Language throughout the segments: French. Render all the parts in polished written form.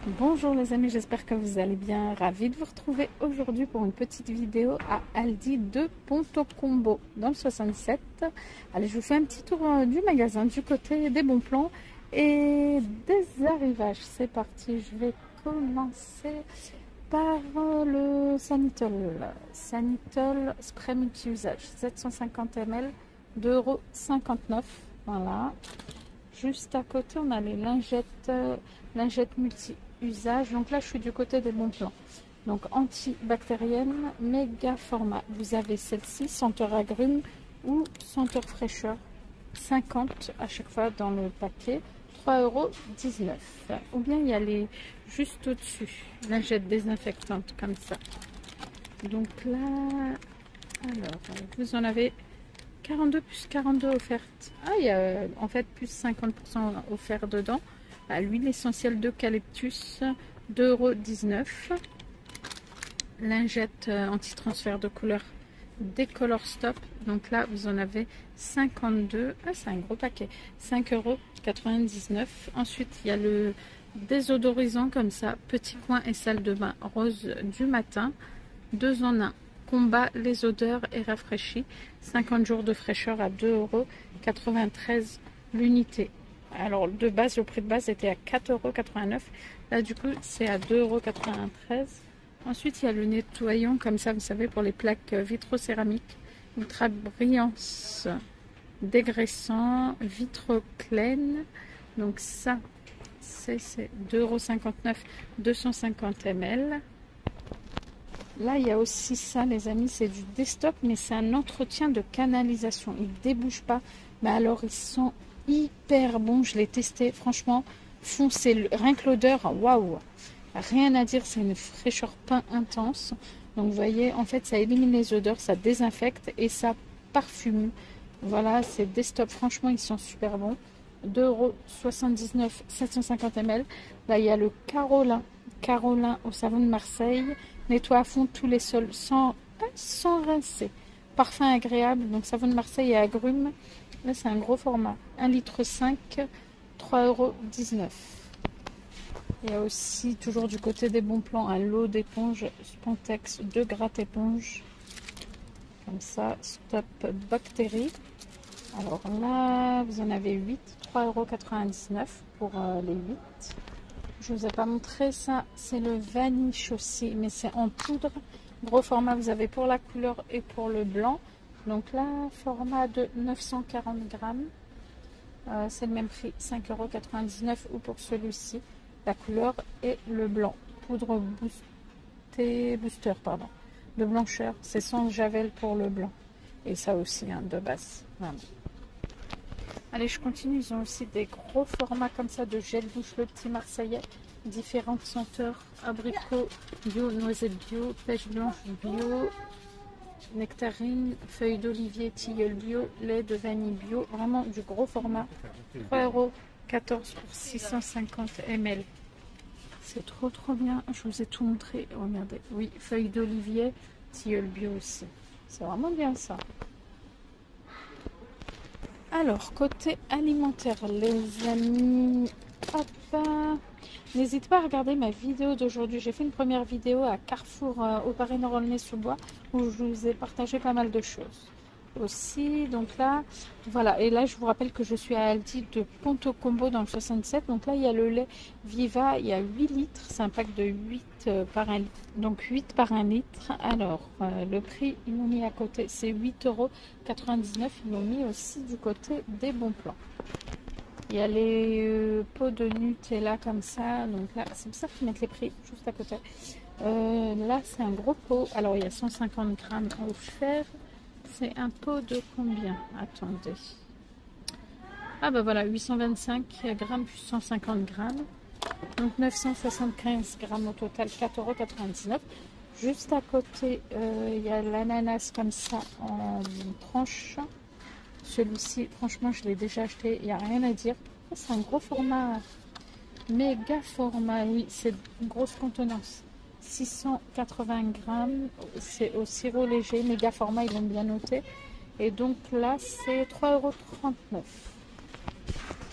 Bonjour les amis, j'espère que vous allez bien. Ravie de vous retrouver aujourd'hui pour une petite vidéo à Aldi de Ponto Combo dans le 67. Allez, je vous fais un petit tour du magasin du côté des bons plans et des arrivages. C'est parti, je vais commencer par le Sanitol. Sanitol spray multi-usage, 750 ml, 2,59 €. Voilà. Juste à côté, on a les lingettes multi-usage. Donc là, je suis du côté des bons plans. Donc antibactérienne, méga format. Vous avez celle-ci, senteur agrumes ou senteur fraîcheur. 50 à chaque fois dans le paquet. 3,19 €. Ou bien il y a les juste au-dessus, lingettes désinfectantes comme ça. Donc là, alors, vous en avez 42 plus 42 offertes. Ah, il y a en fait plus 50% offert dedans. À l'huile essentielle d'eucalyptus, 2,19 €. Lingette anti-transfert de couleur Décolor Stop. Donc là, vous en avez 52. Ah, c'est un gros paquet. 5,99 €. Ensuite, il y a le désodorisant comme ça. Petit coin et salle de bain rose du matin. 2 en 1. Combat les odeurs et rafraîchit. 50 jours de fraîcheur à 2,93 € l'unité. Alors de base, le prix de base était à 4,89 €. Là du coup c'est à 2,93 €. Ensuite il y a le nettoyant comme ça, vous savez, pour les plaques vitrocéramiques. Ultra brillance dégraissant, vitroclène. Donc ça c'est 2,59 €, 250 ml. Là, il y a aussi ça, les amis, c'est du desktop, mais c'est un entretien de canalisation. Ils ne débouchent pas, mais alors ils sont hyper bons. Je l'ai testé, franchement, foncez. Rien que l'odeur, waouh, rien à dire, c'est une fraîcheur pain intense. Donc, vous voyez, en fait, ça élimine les odeurs, ça désinfecte et ça parfume. Voilà, c'est desktop, franchement, ils sont super bons. 2,79 €, 750 ml. Là, il y a le Carolin au savon de Marseille. Nettoie à fond tous les sols sans rincer. Parfum agréable. Donc savon de Marseille et agrumes. Là c'est un gros format. 1,5 litre, 3,19 €. Il y a aussi toujours du côté des bons plans un lot d'éponges Spontex 2 gratte-éponges. Comme ça, stop bactéries. Alors là, vous en avez 8, 3,99 € pour les 8. Je vous ai pas montré ça, c'est le vaniche aussi, mais c'est en poudre. Gros format, vous avez pour la couleur et pour le blanc. Donc là, format de 940 grammes. C'est le même prix, 5,99 € ou pour celui-ci, la couleur et le blanc. Poudre booster, pardon, de blancheur. C'est sans javel pour le blanc. Et ça aussi, hein, de base. Voilà. Allez, je continue. Ils ont aussi des gros formats comme ça de gel douche, le petit Marseillais. Différentes senteurs, abricot bio, noisette bio, pêche blanche bio, nectarine, feuille d'olivier, tilleul bio, lait de vanille bio. Vraiment du gros format. 3,14 € pour 650 ml. C'est trop bien. Je vous ai tout montré. Regardez. Oui, feuille d'olivier, tilleul bio aussi. C'est vraiment bien ça. Alors, côté alimentaire, les amis, hop, n'hésitez pas à regarder ma vidéo d'aujourd'hui. J'ai fait une première vidéo à Carrefour au Paris-Nord-Aulnay-sous-Bois où je vous ai partagé pas mal de choses aussi. Donc là, voilà. Et là, je vous rappelle que je suis à Aldi de Ponto Combo dans le 67. Donc là, il y a le lait Viva, il y a 8 litres. C'est un pack de 8 par 1 litre. Donc 8 par 1 litre. Alors, le prix, ils l'ont mis à côté, c'est 8,99 €. Ils l'ont mis aussi du côté des bons plans. Il y a les pots de Nutella comme ça. Donc là, c'est pour ça qu'ils mettent les prix juste à côté. Là, c'est un gros pot. Alors, il y a 150 grammes offerts. C'est un pot de combien? Attendez. Ah bah voilà, 825 grammes plus 150 grammes. Donc 975 grammes au total, 4,99 €. Juste à côté, il y a l'ananas comme ça en tranche. Celui-ci, franchement, je l'ai déjà acheté, il n'y a rien à dire. C'est un gros format, méga format, oui, c'est une grosse contenance. 680 grammes, c'est au sirop léger, méga format, ils l'ont bien noté. Et donc là, c'est 3,39 €.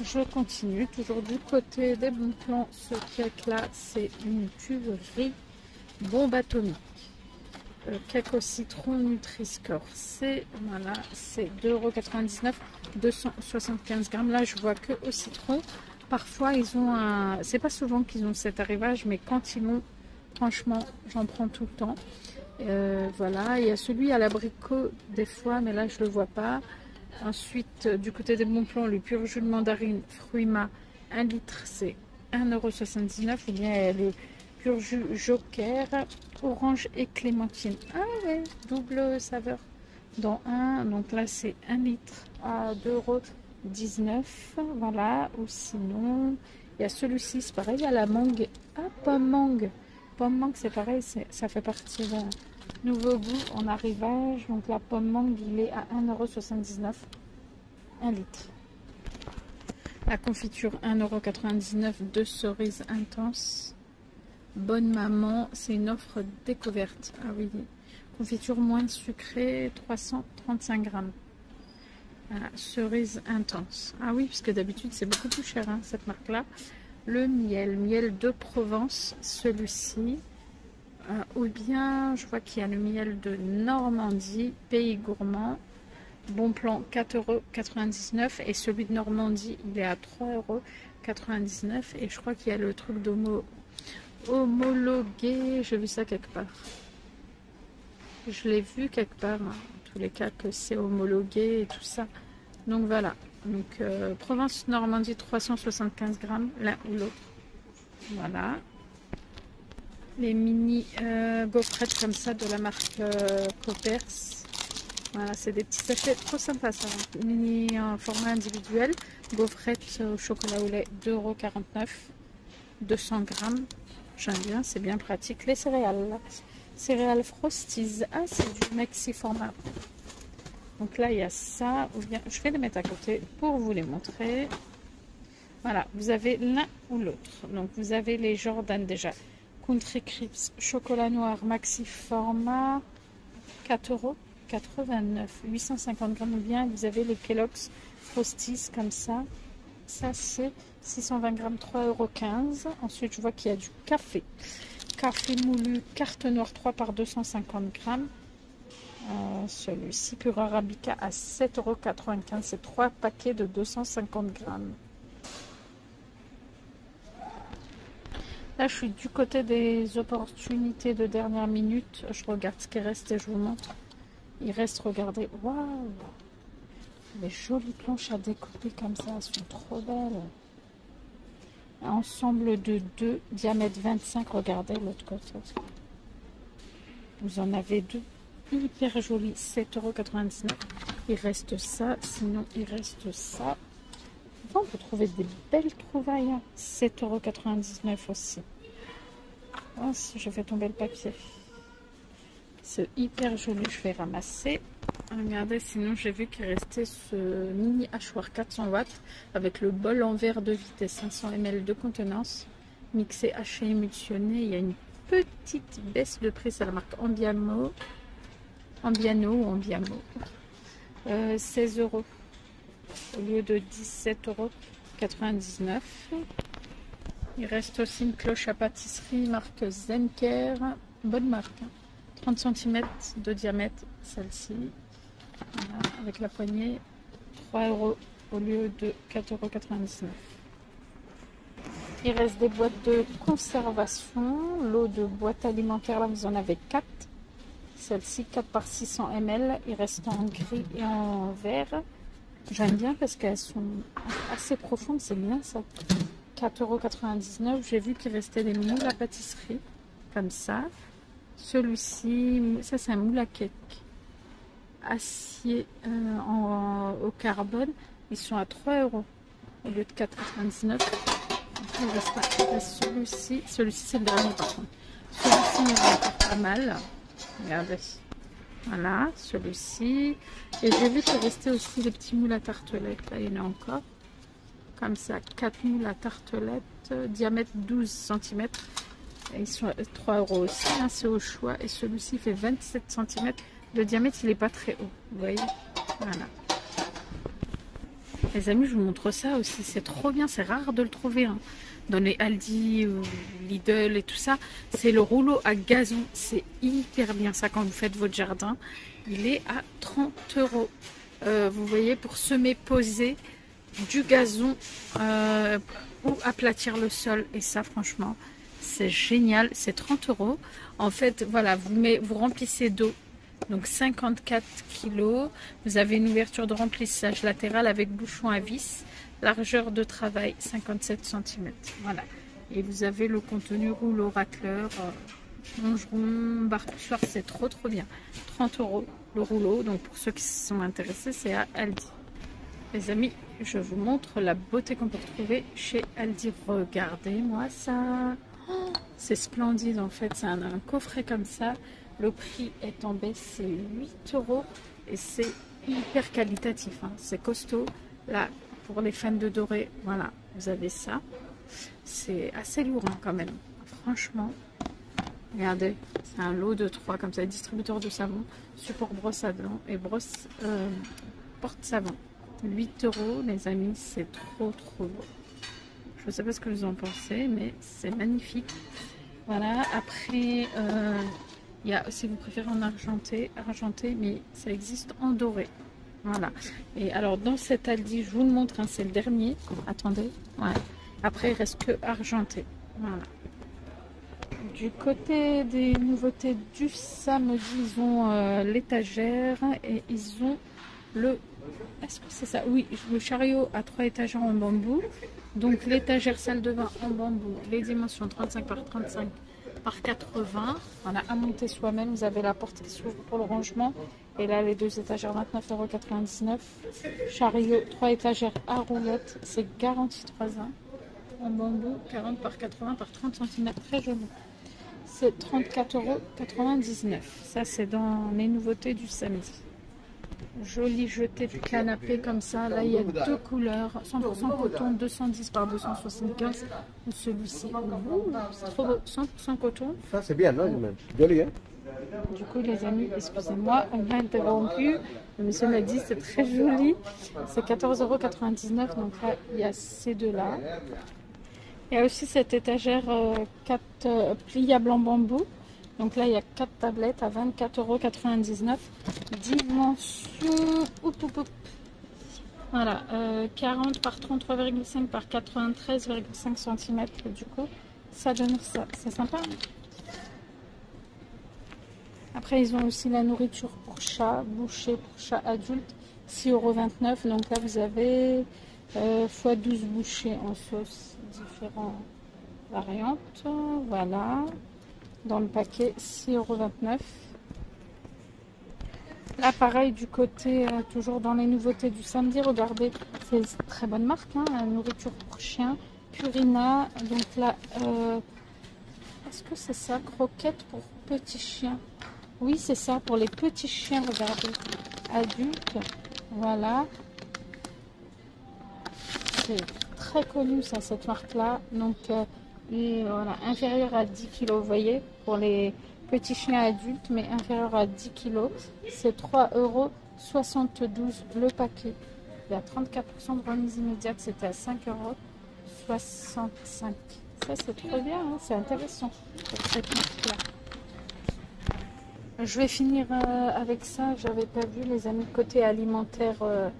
Je continue, toujours du côté des bons plans. Ce cake là, c'est une tuerie bombe atomique. Cake au citron Nutri-Score, c'est voilà, c'est 2,99 €, 275 grammes. Là, je vois que au citron. Parfois, ils ont un. C'est pas souvent qu'ils ont cet arrivage, mais quand ils l'ont, franchement, j'en prends tout le temps. Voilà, il y a celui à l'abricot des fois, mais là, je le vois pas. Ensuite, du côté des bons plans, le pur jus de mandarine Fruima 1 litre, c'est 1,79 €. Ou bien le pur jus Joker orange et clémentine. Ah ouais, double saveur dans un. Donc là, c'est 1 litre à 2,19 €. Voilà, ou sinon, il y a celui-ci, c'est pareil, il y a la mangue. Ah, pomme mangue. Pomme mangue, c'est pareil, ça fait partie d'un nouveau goût en arrivage. Donc la pomme mangue, il est à 1,79 €, 1 litre. La confiture 1,99 € de cerises intenses. Bonne maman, c'est une offre découverte. Ah oui, confiture moins sucrée, 335 grammes. Voilà, cerise intense. Ah oui, puisque d'habitude c'est beaucoup plus cher, hein, cette marque-là. Le miel de Provence, celui-ci. Ou bien, je vois qu'il y a le miel de Normandie, pays gourmand. Bon plan, 4,99 € et celui de Normandie, il est à 3,99 € et je crois qu'il y a le truc homologué, j'ai vu ça quelque part. Je l'ai vu quelque part, hein, en tous les cas que c'est homologué et tout ça. Donc voilà, donc Provence Normandie 375 grammes, l'un ou l'autre. Voilà. Les mini gaufrettes comme ça de la marque Coppers. Voilà, c'est des petits sachets trop sympas ça. Mini en format individuel. Gaufrettes au chocolat au lait 2,49 €, 200 grammes. J'aime bien, c'est bien pratique. Les céréales. Céréales Frosties. Ah, c'est du maxi format. Donc là, il y a ça. Ou bien, je vais les mettre à côté pour vous les montrer. Voilà, vous avez l'un ou l'autre. Donc vous avez les Jordan déjà. Country Crisps, chocolat noir maxi format, 4,89 €, 850 grammes. Ou bien vous avez les Kellogg's Frosties comme ça. Ça c'est 620 grammes, 3,15 €. Ensuite je vois qu'il y a du café. Café moulu, carte noire 3 par 250 grammes. Celui-ci pur arabica à 7,95 €. C'est 3 paquets de 250 grammes. Là, je suis du côté des opportunités de dernière minute. Je regarde ce qui reste et je vous montre. Il reste, regardez, waouh! Les jolies planches à découper comme ça, elles sont trop belles. Un ensemble de 2, diamètre 25. Regardez l'autre côté. Vous en avez 2. Hyper jolies, 7,99 €. Il reste ça, sinon il reste ça. On peut trouver des belles trouvailles. 7,99 € aussi. Oh, si je fais tomber le papier. C'est hyper joli. Je vais ramasser. Regardez, sinon j'ai vu qu'il restait ce mini hachoir 400 watts avec le bol en verre de vitesse 500 ml de contenance. Mixé, haché, émulsionné. Il y a une petite baisse de prix. C'est la marque Ambiano. 16 € au lieu de 17,99 €. Il reste aussi une cloche à pâtisserie marque Zenker, bonne marque, 30 cm de diamètre, celle-ci, voilà, avec la poignée, 3 € au lieu de 4,99 €. Il reste des boîtes de conservation, l'eau de boîte alimentaire, là vous en avez 4, celle-ci 4 par 600 ml, il reste en gris et en vert. J'aime bien parce qu'elles sont assez profondes, c'est bien ça. 4,99 €. J'ai vu qu'il restait des moules à pâtisserie, comme ça. Celui-ci, ça c'est un moule à cake. Acier au carbone. Ils sont à 3 € au lieu de 4,99 €. Il reste celui-ci. Celui-ci c'est le dernier par contre. Celui-ci me va pas mal. Regardez. Voilà, celui-ci. Et j'ai vu qu'il restait aussi les petits moules à tartelettes. Là, il y en a encore. Comme ça, 4 moules à tartelettes, diamètre 12 cm. Et ils sont à 3 € aussi. Hein, c'est au choix. Et celui-ci fait 27 cm. Le diamètre, il n'est pas très haut. Vous voyez? Voilà. Les amis, je vous montre ça aussi. C'est trop bien. C'est rare de le trouver hein, dans les Aldi, Lidl et tout ça. C'est le rouleau à gazon. C'est hyper bien ça quand vous faites votre jardin. Il est à 30 €. Vous voyez, pour semer, poser du gazon ou aplatir le sol. Et ça, franchement, c'est génial. C'est 30 €. En fait, voilà, vous remplissez d'eau. Donc 54 kg. Vous avez une ouverture de remplissage latérale avec bouchon à vis. Largeur de travail 57 cm. Voilà. Et vous avez le contenu rouleau racleur, longeron, barre poussoir. C'est trop bien. 30 € le rouleau. Donc pour ceux qui sont intéressés, c'est à Aldi. Les amis, je vous montre la beauté qu'on peut retrouver chez Aldi. Regardez-moi ça. Oh, c'est splendide en fait. C'est un coffret comme ça. Le prix est tombé, c'est 8 € et c'est hyper qualitatif. Hein. C'est costaud. Là, pour les fans de doré, voilà, vous avez ça. C'est assez lourd hein, quand même. Franchement, regardez, c'est un lot de 3 comme ça. Distributeur de savon, support brosse à dents et brosse porte-savon. 8 € les amis, c'est trop beau. Je ne sais pas ce que vous en pensez, mais c'est magnifique. Voilà, après... il y a, si vous préférez en argenté, mais ça existe en doré. Voilà. Et alors, dans cet Aldi, je vous le montre, hein, c'est le dernier. Attendez. Ouais. Après, il reste que argenté. Voilà. Du côté des nouveautés du samedi, ils ont l'étagère et ils ont le... Est-ce que c'est ça? Oui, le chariot à 3 étagères en bambou. Donc, l'étagère salle de bain en bambou. Les dimensions 35 par 35 par 80. Voilà, à monter soi-même. Vous avez la porte qui s'ouvre pour le rangement. Et là, les 2 étagères, 29,99 €. Chariot, 3 étagères à roulettes. C'est garanti 3 ans. En bambou, 40 par 80 par 30 cm. Très joli. C'est 34,99 €. Ça, c'est dans les nouveautés du samedi. Joli jeté de canapé comme ça. Là, il y a 2 couleurs. 100% coton, 210 par 275. Ou celui-ci. C'est trop beau. 100% coton. Ça, c'est bien, non? Joli, hein? Du coup, les amis, excusez-moi, on m'a interrompu. Le monsieur m'a dit c'est très joli. C'est 14,99 €. Donc là, il y a ces deux-là. Il y a aussi cette étagère 4 pliable en bambou. Donc là, il y a 4 tablettes à 24,99 €. Dimension... Voilà, 40 par 33,5 par 93,5 cm. Du coup, ça donne ça. C'est sympa. Hein? Après, ils ont aussi la nourriture pour chat, bouchée pour chat adulte, 6,29 €. Donc là, vous avez x 12 bouchées en sauce, différentes variantes. Voilà. Dans le paquet, 6,29 €. Là, pareil, du côté, toujours dans les nouveautés du samedi, regardez, c'est une très bonne marque, hein, la nourriture pour chien, Purina. Donc là, est-ce que c'est ça, croquettes pour petits chiens? Oui, c'est ça, pour les petits chiens, regardez, adultes, voilà. C'est très connu, ça, cette marque-là. Donc, voilà, inférieur à 10 kg, vous voyez, pour les petits chiens adultes, mais inférieur à 10 kg, c'est 3,72 € le paquet. Il y a 34% de remise immédiate, c'était à 5,65 €. Ça, c'est trop bien, hein, c'est intéressant, cette marque-là. Je vais finir avec ça, j'avais pas vu, les amis, côté alimentaire,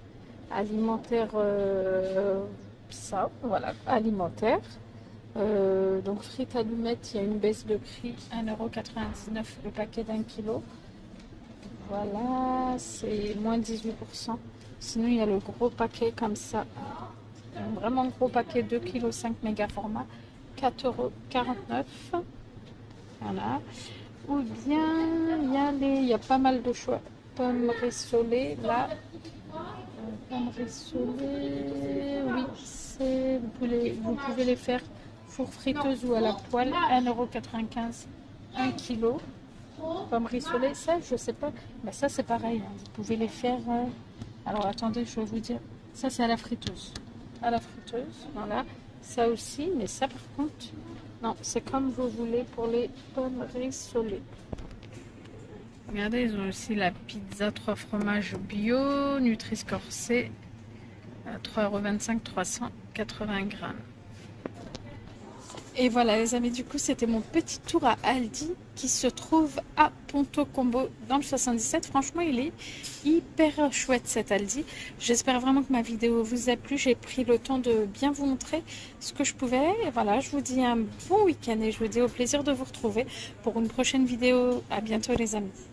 ça, voilà, alimentaire. Donc frites allumettes, il y a une baisse de prix, 1,99 € le paquet d'1 kg. Voilà, c'est moins 18%. Sinon, il y a le gros paquet comme ça, un vraiment gros paquet 2,5 kg méga format, 4,49 €. Voilà. Ou bien il y a pas mal de choix. Pommes rissolées, là. Pommes rissolées, oui, vous pouvez les faire four friteuse ou à la poêle, 1,95 € 1 kg. Pommes rissolées, ça je sais pas, mais ça c'est pareil, hein. Vous pouvez les faire, alors attendez, je vais vous dire, ça c'est à la friteuse, voilà, ça aussi, mais ça par contre, non, c'est comme vous voulez pour les pommes rissolées. Regardez, ils ont aussi la pizza 3 fromages bio, Nutri-Score C, 3,25 €, 380 grammes. Et voilà les amis, du coup c'était mon petit tour à Aldi qui se trouve à Ponto Combo dans le 77. Franchement il est hyper chouette cet Aldi. J'espère vraiment que ma vidéo vous a plu. J'ai pris le temps de bien vous montrer ce que je pouvais. Et voilà, je vous dis un bon week-end et je vous dis au plaisir de vous retrouver pour une prochaine vidéo. À bientôt les amis.